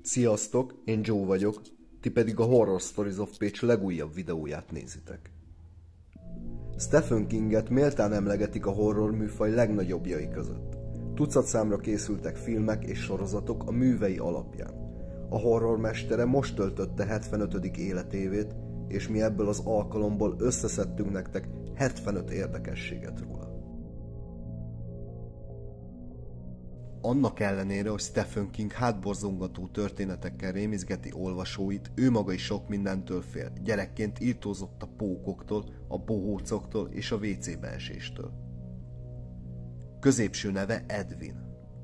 Sziasztok, én Joe vagyok, ti pedig a Horror Stories of Pécs legújabb videóját nézitek. Stephen Kinget méltán emlegetik a horror műfaj legnagyobbjai között. Tucatszámra készültek filmek és sorozatok a művei alapján. A horror mestere most töltötte 75. életévét, és mi ebből az alkalomból összeszedtünk nektek 75 érdekességet róla. Annak ellenére, hogy Stephen King hátborzongató történetekkel rémizgeti olvasóit, ő maga is sok mindentől fél. Gyerekként írtózott a pókoktól, a bohócoktól és a WC-be eséstől. Középső neve Edwin.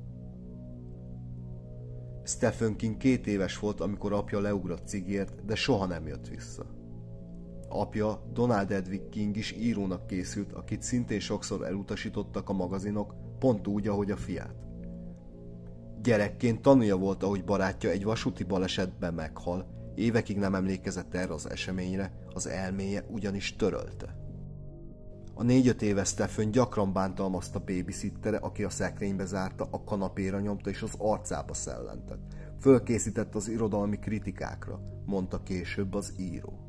Stephen King 2 éves volt, amikor apja leugrott cigért, de soha nem jött vissza. Apja, Donald Edwin King is írónak készült, akit szintén sokszor elutasítottak a magazinok, pont úgy, ahogy a fiát. Gyerekként tanúja volt, ahogy barátja egy vasúti balesetben meghal, évekig nem emlékezett erre az eseményre, az elméje ugyanis törölte. A 4-5 éves Stephen gyakran bántalmazta babysittere, aki a szekrénybe zárta, a kanapéra nyomta és az arcába szellentett. Fölkészített az irodalmi kritikákra, mondta később az író.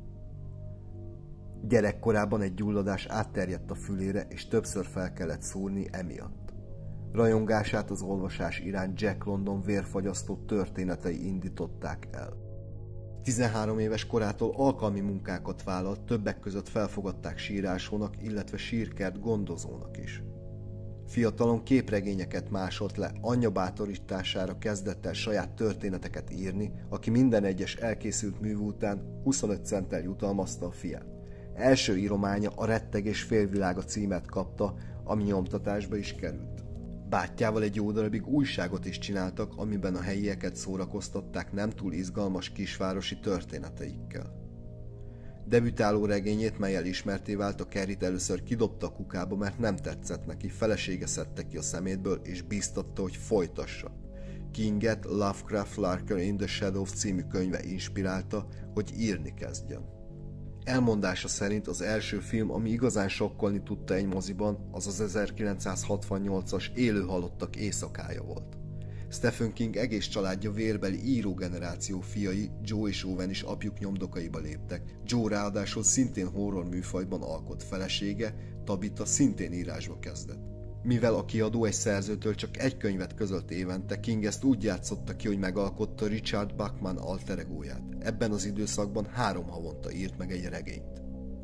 Gyerekkorában egy gyulladás átterjedt a fülére, és többször fel kellett szúrni emiatt. Rajongását az olvasás iránt Jack London vérfagyasztó történetei indították el. 13 éves korától alkalmi munkákat vállalt, többek között felfogadták sírásónak, illetve sírkert gondozónak is. Fiatalon képregényeket másolt le, anyja bátorítására kezdett el saját történeteket írni, aki minden egyes elkészült műv után 25 centtel jutalmazta a fiát. Első írománya a Rettegés félvilága címet kapta, ami nyomtatásba is került. Bátyjával egy jó darabig újságot is csináltak, amiben a helyieket szórakoztatták nem túl izgalmas kisvárosi történeteikkel. Debütáló regényét, mellyel ismertté vált, a Carrie-t először kidobta a kukába, mert nem tetszett neki, felesége szedte ki a szemétből és bíztatta, hogy folytassa. Kinget Lovecraft Lurker in the Shadows című könyve inspirálta, hogy írni kezdjen. Elmondása szerint az első film, ami igazán sokkolni tudta egy moziban, az az 1968-as Élő halottak éjszakája volt. Stephen King egész családja vérbeli írógeneráció fiai, Joe és Owen is apjuk nyomdokaiba léptek. Joe ráadásul szintén horror műfajban alkot, felesége, Tabitha szintén írásba kezdett. Mivel a kiadó egy szerzőtől csak egy könyvet közölt évente, King ezt úgy játszotta ki, hogy megalkotta Richard Bachman alter egóját. Ebben az időszakban 3 havonta írt meg egy regényt.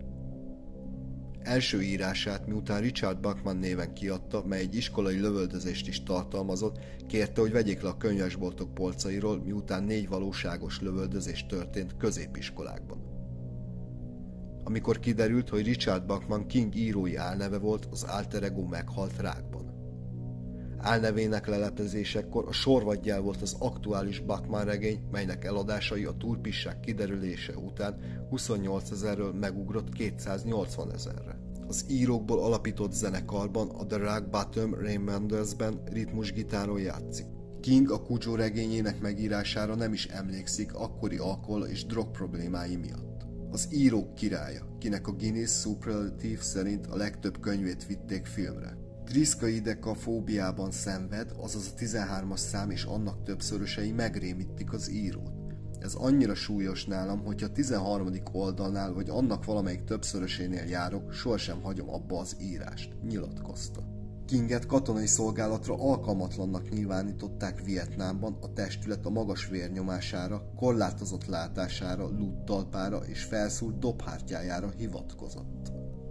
Első írását, miután Richard Bachman néven kiadta, mely egy iskolai lövöldözést is tartalmazott, kérte, hogy vegyék le a könyvesboltok polcairól, miután 4 valóságos lövöldözés történt középiskolákban. Amikor kiderült, hogy Richard Bachman King írói álneve volt, az alter ego meghalt rákban. Álnevének leleplezésekor a Sorvadjel volt az aktuális Bachman regény, melynek eladásai a turpisság kiderülése után 28 000-ről megugrott 280 000-re. Az írókból alapított zenekarban, a The Rock Bottom Remaindersben ritmusgitáron játszik. King a Cujo regényének megírására nem is emlékszik akkori alkohol és drog problémái miatt. Az írók királya, kinek a Guinness Superlative szerint a legtöbb könyvét vitték filmre. Triszkaidekafóbiában szenved, azaz a 13-as szám és annak többszörösei megrémítik az írót. Ez annyira súlyos nálam, hogy a 13. oldalnál vagy annak valamelyik többszörösénél járok, sohasem hagyom abba az írást, nyilatkozta. Kinget katonai szolgálatra alkalmatlannak nyilvánították Vietnámban, a testület a magas vérnyomására, korlátozott látására, lúttalpára és felszúrt dobhártyájára hivatkozott.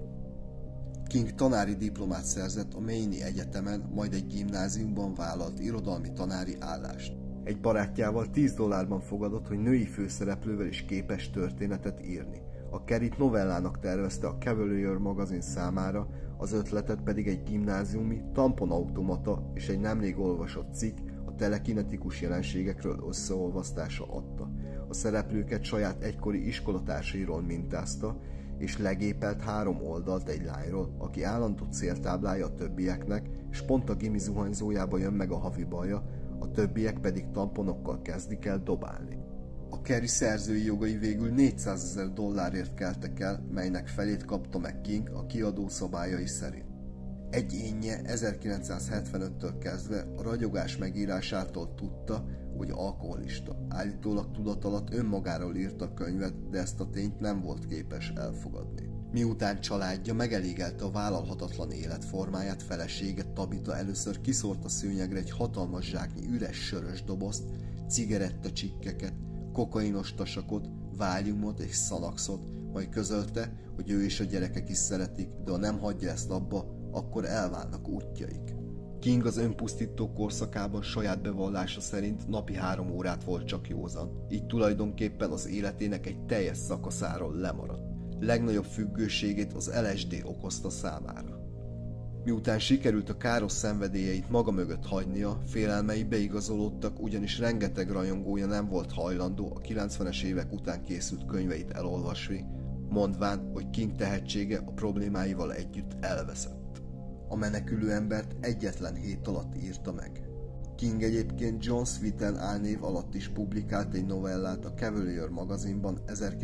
King tanári diplomát szerzett a Maine Egyetemen, majd egy gimnáziumban vállalt irodalmi tanári állást. Egy barátjával $10 fogadott, hogy női főszereplővel is képes történetet írni. A Carrie-t novellának tervezte a Cavalier magazin számára, az ötletet pedig egy gimnáziumi tamponautomata és egy nemrég olvasott cikk a telekinetikus jelenségekről összeolvasztása adta. A szereplőket saját egykori iskolatársairól mintázta, és legépelt 3 oldalt egy lányról, aki állandó céltáblája a többieknek, és pont a gimi zuhanyzójába jön meg a havi baja, a többiek pedig tamponokkal kezdik el dobálni. A Carrie szerzői jogai végül $400,000 keltek el, melynek felét kapta meg King a kiadó szabályai szerint. Egy énje 1975-től kezdve a ragyogás megírásától tudta, hogy hogy alkoholista. Állítólag tudatalatt önmagáról írta a könyvet, de ezt a tényt nem volt képes elfogadni. Miután családja megelégelte a vállalhatatlan életformáját, felesége Tabitha először kiszórt a szőnyegre egy hatalmas zsáknyi üres sörös dobozt, cigarettacsikkeket, kokainos tasakot, váliumot és szanaxot, majd közölte, hogy ő és a gyerekek is szeretik, de ha nem hagyja ezt abba, akkor elválnak útjaik. King az önpusztító korszakában saját bevallása szerint napi 3 órát volt csak józan, így tulajdonképpen az életének egy teljes szakaszáról lemaradt. Legnagyobb függőségét az LSD okozta számára. Miután sikerült a káros szenvedélyeit maga mögött hagynia, félelmei beigazolódtak, ugyanis rengeteg rajongója nem volt hajlandó a 90-es évek után készült könyveit elolvasni, mondván, hogy King tehetsége a problémáival együtt elveszett. A menekülő embert egyetlen hét alatt írta meg. King egyébként John Swinton álnév alatt is publikált egy novellát a Cavalier magazinban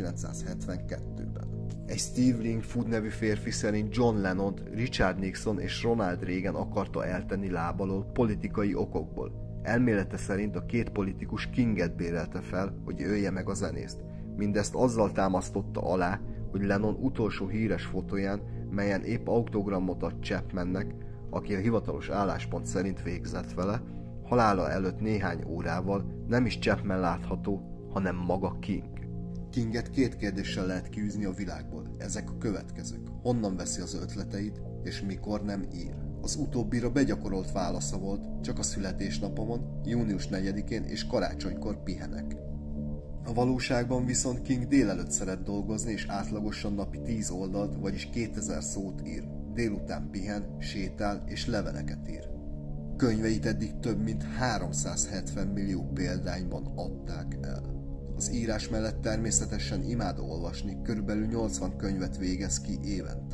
1972-ben. Egy Steve Lingford nevű férfi szerint John Lennont Richard Nixon és Ronald Reagan akarta eltenni láb alól politikai okokból. Elmélete szerint a két politikus Kinget bérelte fel, hogy ölje meg a zenészt. Mindezt azzal támasztotta alá, hogy Lennon utolsó híres fotóján, melyen épp autogramot ad Chapmannek, aki a hivatalos álláspont szerint végzett vele, halála előtt néhány órával nem is Chapman látható, hanem maga King. Kinget 2 kérdéssel lehet kiűzni a világból, ezek a következők. Honnan veszi az ötleteit, és mikor nem ír? Az utóbbira begyakorolt válasza volt, csak a születésnapomon, június 4-én és karácsonykor pihenek. A valóságban viszont King délelőtt szeret dolgozni, és átlagosan napi 10 oldalt, vagyis 2000 szót ír. Délután pihen, sétál és leveleket ír. Könyveit eddig több mint 370 millió példányban adták el. Az írás mellett természetesen imád olvasni, körülbelül 80 könyvet végez ki évente.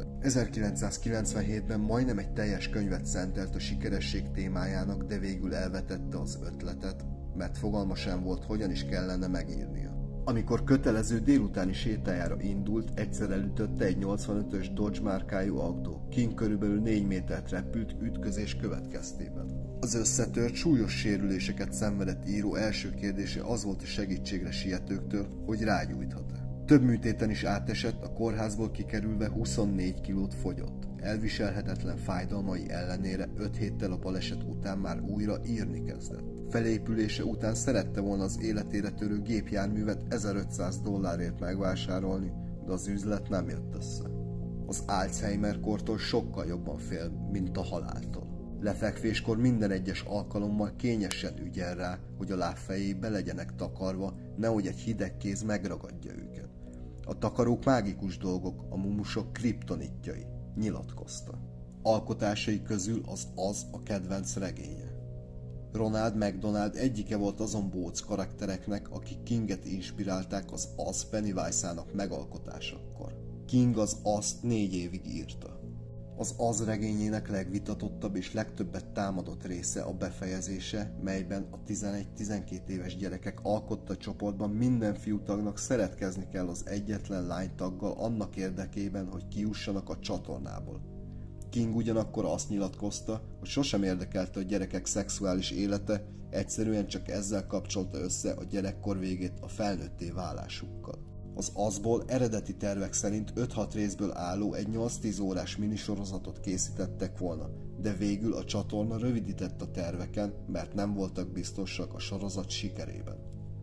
1997-ben majdnem egy teljes könyvet szentelt a sikeresség témájának, de végül elvetette az ötletet, mert fogalma sem volt, hogyan is kellene megírnia. Amikor kötelező délutáni sétájára indult, egyszer elütötte egy 85-ös Dodge márkájú autó. King körülbelül 4 métert repült ütközés következtében. Az összetört, súlyos sérüléseket szenvedett író első kérdése az volt a segítségre sietőktől, hogy rágyújthat-e. Több műtéten is átesett, a kórházból kikerülve 24 kilót fogyott. Elviselhetetlen fájdalmai ellenére 5 héttel a baleset után már újra írni kezdett. Felépülése után szerette volna az életére törő gépjárművet $1500 megvásárolni, de az üzlet nem jött össze. Az Alzheimer-kortól sokkal jobban fél, mint a haláltól. Lefekvéskor minden egyes alkalommal kényesen ügyel rá, hogy a lábfejébe legyenek takarva, nehogy egy hideg kéz megragadja őket. A takarók mágikus dolgok, a mumusok kriptonitjai, nyilatkozta. Alkotásai közül az a kedvenc regénye. Ronald McDonald egyike volt azon bóc karaktereknek, akik Kinget inspirálták az Pennywise-ának megalkotásakor. King az Azt 4 évig írta. Az regényének legvitatottabb és legtöbbet támadott része a befejezése, melyben a 11-12 éves gyerekek alkotta csoportban minden fiútagnak szeretkezni kell az egyetlen lánytaggal annak érdekében, hogy kijussanak a csatornából. King ugyanakkor azt nyilatkozta, hogy sosem érdekelte a gyerekek szexuális élete, egyszerűen csak ezzel kapcsolta össze a gyerekkor végét a felnőtté válásukkal. Az Azból eredeti tervek szerint 5-6 részből álló egy 8-10 órás minisorozatot készítettek volna, de végül a csatorna rövidített a terveken, mert nem voltak biztosak a sorozat sikerében.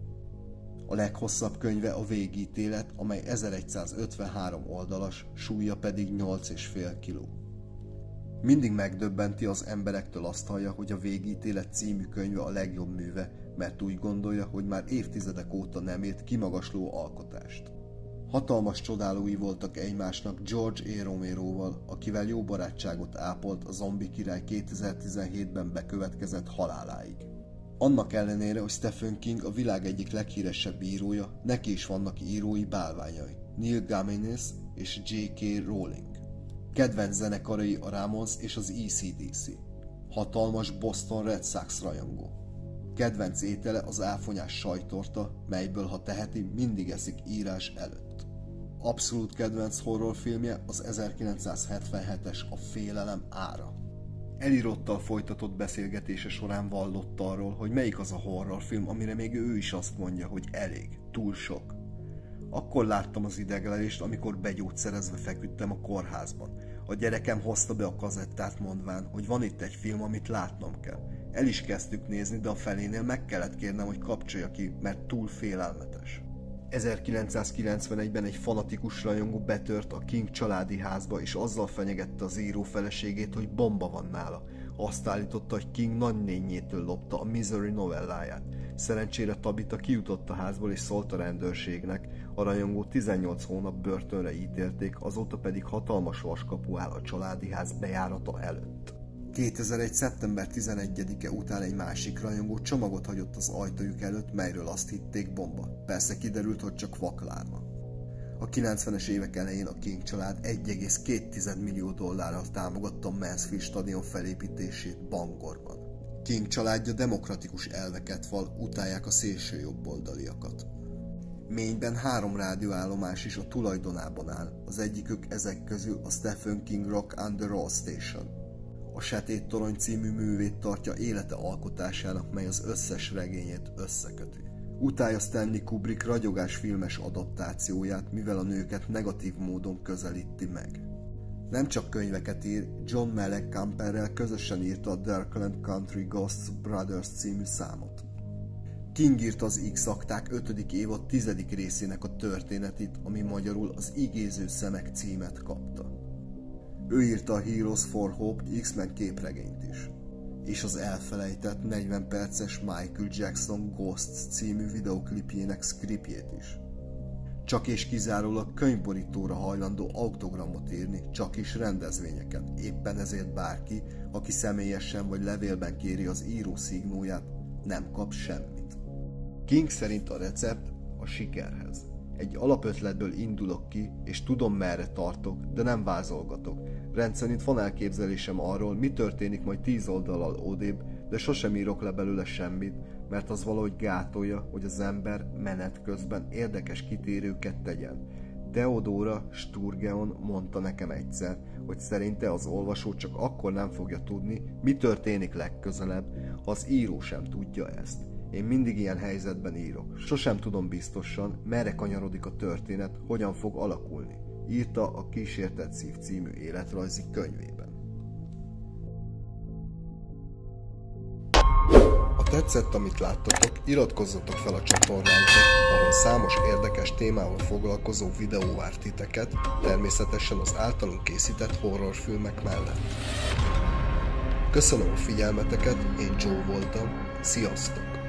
A leghosszabb könyve a Végítélet, amely 1153 oldalas, súlya pedig 8,5 kiló. Mindig megdöbbenti az emberektől azt hallja, hogy a Végítélet című könyve a legjobb műve, mert úgy gondolja, hogy már évtizedek óta nem írt kimagasló alkotást. Hatalmas csodálói voltak egymásnak George A. Romeroval, akivel jó barátságot ápolt a Zombi Király 2017-ben bekövetkezett haláláig. Annak ellenére, hogy Stephen King a világ egyik leghíresebb írója, neki is vannak írói bálványai, Neil Gaiman és J.K. Rowling. Kedvenc zenekarai a Ramones és az AC/DC. Hatalmas Boston Red Sox rajongó. Kedvenc étele az áfonyás sajttorta, melyből ha teheti, mindig eszik írás előtt. Abszolút kedvenc horrorfilmje az 1977-es A Félelem ára. Elirottal folytatott beszélgetése során vallott arról, hogy melyik az a horrorfilm, amire még ő is azt mondja, hogy elég, túl sok. Akkor láttam az ideglelést, amikor begyógyszerezve feküdtem a kórházban. A gyerekem hozta be a kazettát, mondván, hogy van itt egy film, amit látnom kell. El is kezdtük nézni, de a felénél meg kellett kérnem, hogy kapcsolja ki, mert túl félelmetes. 1991-ben egy fanatikus rajongó betört a King családi házba, és azzal fenyegette az író feleségét, hogy bomba van nála. Azt állította, hogy King nagynényétől lopta a Misery novelláját. Szerencsére Tabitha kijutott a házból és szólt a rendőrségnek, a rajongó 18 hónap börtönre ítélték, azóta pedig hatalmas vaskapu áll a családi ház bejárata előtt. 2001. szeptember 11-e után egy másik rajongó csomagot hagyott az ajtójuk előtt, melyről azt hitték bomba. Persze kiderült, hogy csak vaklárma. A 90-es évek elején a King család 1,2 millió dollárral támogatta a Mansfield stadion felépítését Bangorban. King családja demokratikus elveket val, utálják a szélső jobboldaliakat. Maineben 3 rádióállomás is a tulajdonában áll, az egyikük ezek közül a Stephen King Rock Under All Station. A Sötét Torony című művét tartja élete alkotásának, mely az összes regényét összeköti. Utálja Stanley Kubrick ragyogás filmes adaptációját, mivel a nőket negatív módon közelíti meg. Nem csak könyveket ír, John Mellencampbell-rel közösen írta a Darkland Country Ghosts Brothers című számot. King írta az X-akták 5. évad 10. részének a történetét, ami magyarul az Igéző szemek címet kapta. Ő írta a Heroes for Hope X-Men képregényt is, és az elfelejtett 40 perces Michael Jackson Ghosts című videoklipjének szkriptjét is. Csak és kizárólag könyvborítóra hajlandó autogramot írni, csak is rendezvényeken. Éppen ezért bárki, aki személyesen vagy levélben kéri az író szignóját, nem kap semmit. King szerint a recept a sikerhez. Egy alapötletből indulok ki, és tudom, merre tartok, de nem vázolgatok. Rendszerint van elképzelésem arról, mi történik majd 10 oldallal odébb, de sosem írok le belőle semmit, mert az valahogy gátolja, hogy az ember menet közben érdekes kitérőket tegyen. Theodora Sturgeon mondta nekem egyszer, hogy szerinte az olvasó csak akkor nem fogja tudni, mi történik legközelebb, ha az író sem tudja ezt. Én mindig ilyen helyzetben írok. Sosem tudom biztosan, merre kanyarodik a történet, hogyan fog alakulni, írta a Kísértett szív című életrajzi könyvében. Ha tetszett, amit láttatok, iratkozzatok fel a csatornánkra, ahol számos érdekes témával foglalkozó videó vár titeket, természetesen az általunk készített horrorfilmek mellett. Köszönöm a figyelmeteket, én Joe voltam, sziasztok!